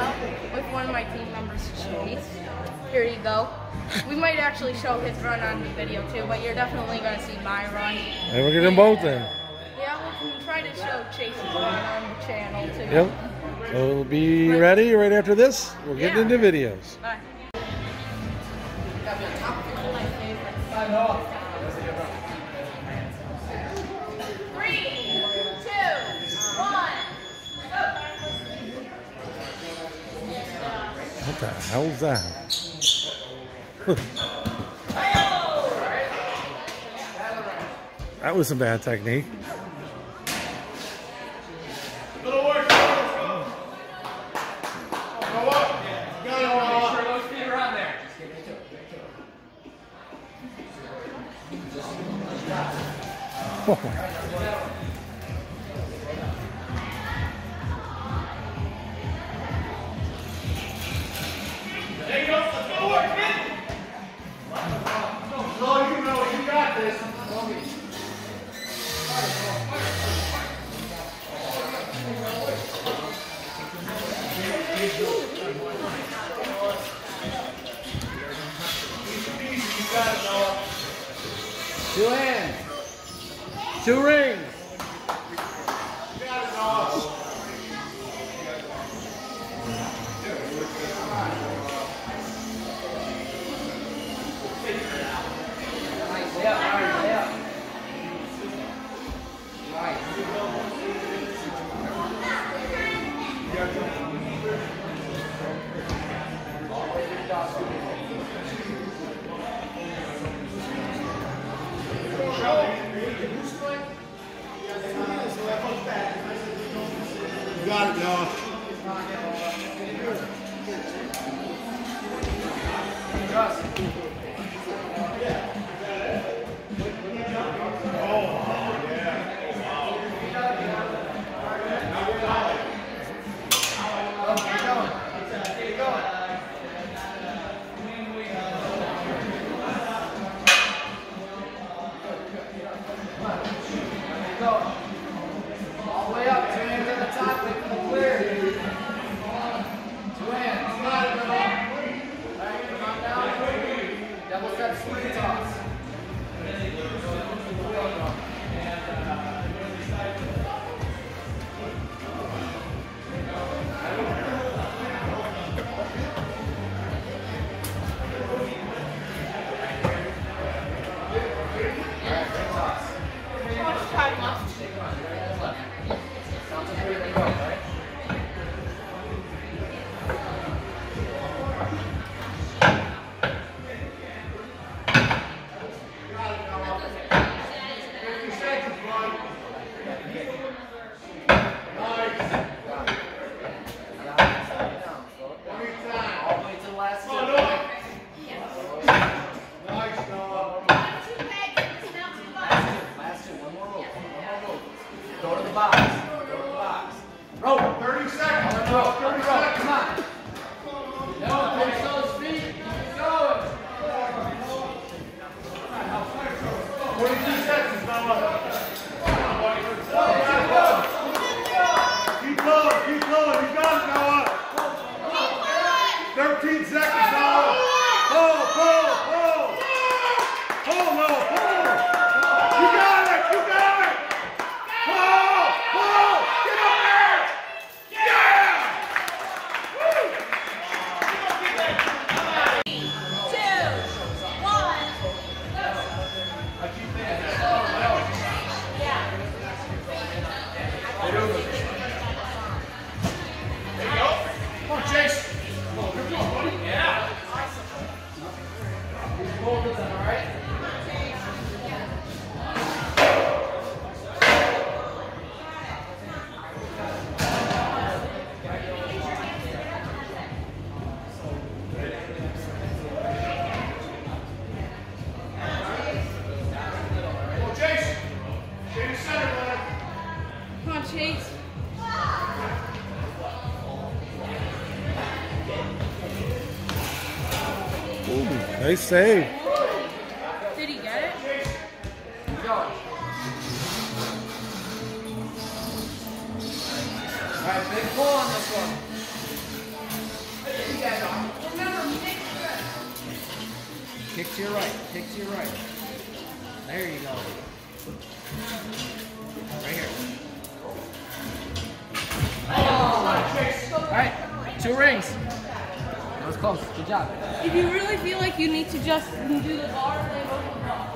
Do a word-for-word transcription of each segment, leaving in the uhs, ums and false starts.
with one of my team members, Chase. Here you go. We might actually show his run on the video too, but you're definitely going to see my run. And we'll get them both in. Yeah, we can try to show Chase's run on the channel too. Yep. So we'll be ready right after this. We'll get Yeah. into videos. Bye. Three, two, one, go! What the hell's that? That was some bad technique. Little work. Go up. Go up. Make sure those feet are on there. Oh. There you go. Let's go work, kid. No, you know you got this. Two hands. Two rings. You got it, Noah. Nice. Lay up, Marty. Lay up. Nice. You got it, Noah. All the way up. Two hands at the top. Wait for the clear. Two hands. Come on down. Double step swing toss. Time left. Go to the box. Go to the box. Row. thirty seconds. Row. thirty Row. seconds. Come on. No, finish those feet. Keep going. forty-two seconds, Noah. Keep going, keep going. You got it, Noah. thirteen seconds, Noah. Pull, pull, pull. Pull, Noah, pull. You got it, you got it. Pull, pull. Get up there. Yeah. Woo. Two, one, Come on, Chase. Come on, come on, buddy. Yeah. Both of them, all right? Come on, Chase. Stay in the center, bud. come on, Chase. Ooh, nice save. Did he get it? Keep going. All right, big pull on this one. to your right. Kick to your right. There you go. Right here. All right, two rings. That was close. Good job. If you really feel like you need to just do the bar, then go to the bar.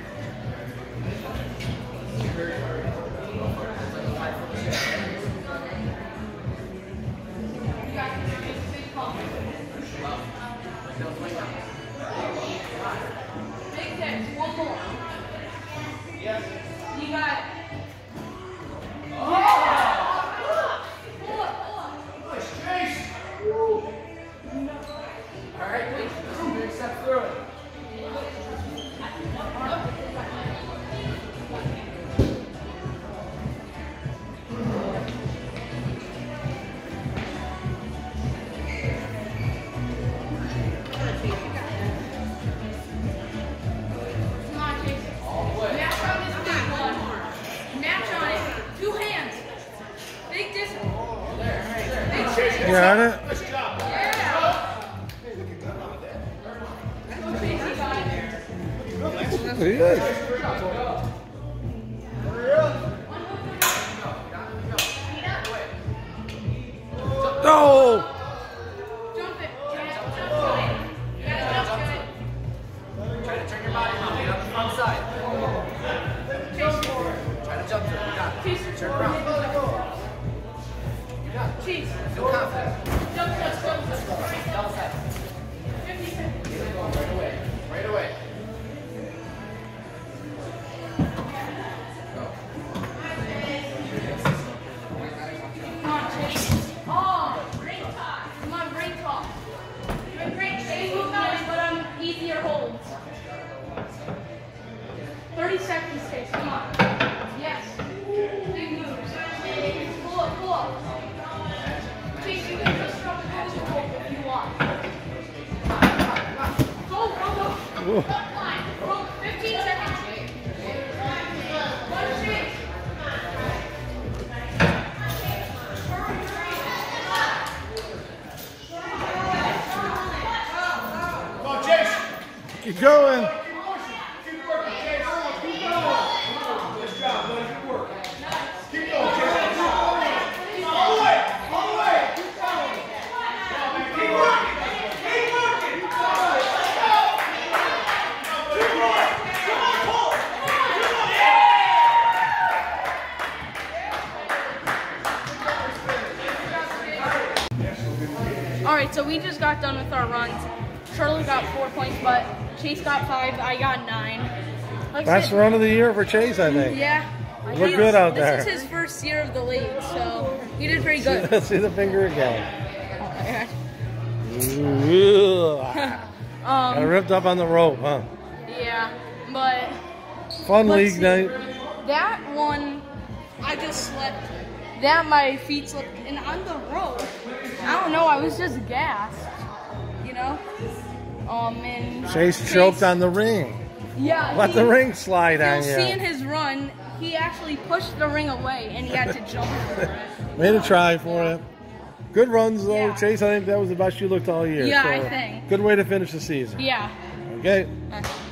Big kick, one more. Yes. You got it. All right, please. Big step through it. Come on, Chase. Match on this big one. Match on it. Two hands. Big distance. Big Chase. You got it? Nice job. Pretty good. No! Jump it. Jump it. Yeah, jump it. Try to turn your body around. Get on the front side. Try to jump to it. You got it. Turn around. You got it. Cheese. Feel confident. Jump, jump, jump. Double step. fifty seconds. Get it going right away. Right away. Come on, Chase. Oh, great talk. Come on, great talk. Great, great. Chase moves nice, but on easier holds. thirty seconds, Chase. Come on. Yes. Big moves. Pull up, pull up. Chase, you can just drop the hold if you want. Go, go, go. Line. Go. fifteen seconds. One Chase. Come on, Chase. Keep going. Keep working, Chase. Keep going. Nice job, buddy. Good work. Keep going, Chase. All the way. All the way. Keep going. Keep working. Keep working. Keep going. Keep going. Come on, pull. Come on. All right, so we just got done with our runs. Charlotte got four points, but Chase got five. I got nine. Like I Best said, run of the year for Chase, I think. yeah. I We're think good out this there. This is his first year of the league, so he did pretty good. See the finger again. Got um, ripped up on the rope, huh? yeah, but Fun let's league see. night. That one, I just slept. That my feet slipped, and on the rope, I don't know. I was just gassed, you know. Um, and Chase choked on the ring. Yeah. Let he- the ring slide You'll on see in you. his run, he actually pushed the ring away, and he had to jump for it. Made a try for it. Good runs though, Yeah. Chase. I think that was the best you looked all year. Yeah, so I think. Good way to finish the season. Yeah. Okay. Uh,